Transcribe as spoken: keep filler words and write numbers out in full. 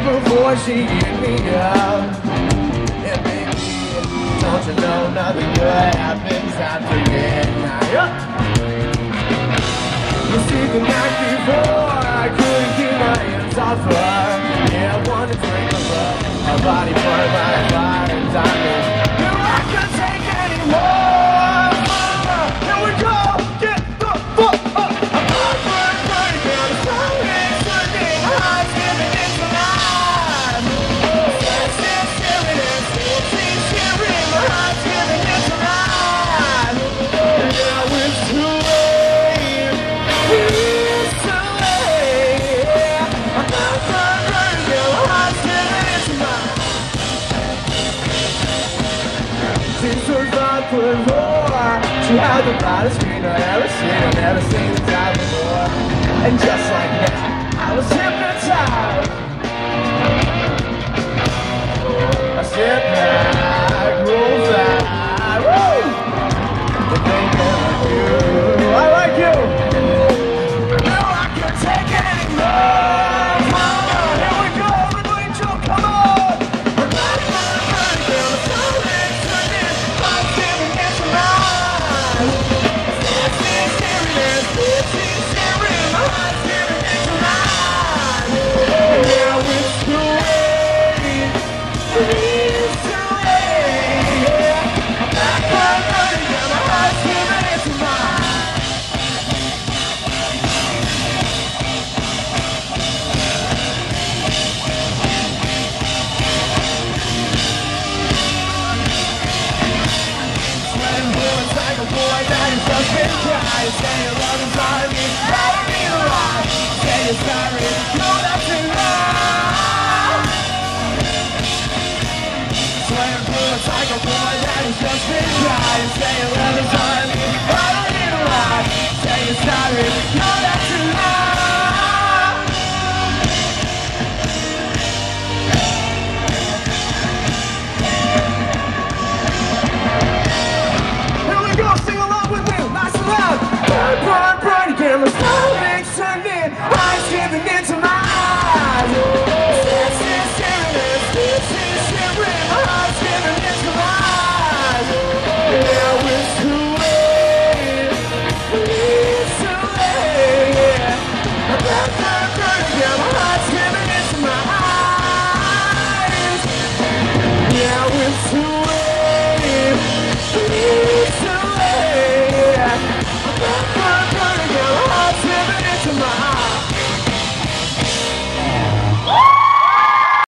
before she gave me up. And baby, don't you know nothing good happens after midnight? You see, the night before I couldn't keep my hands off her. Yeah, I wanted to break her love, her body burned by fire and diamonds. No, I can't take anymore. Here we go, get the fuck up. I'm not burning, burning down the sun. It's looking hot, giving it tonight. Stand, stand, staring and still see, staring. My heart's giving it tonight. And now it's too late. It's too late. I'm not burning, burning down. My heart's giving it tonight. She's so fun for more. She had the brightest screen I've ever seen. I've never seen the time before. And just like that, I was hypnotized.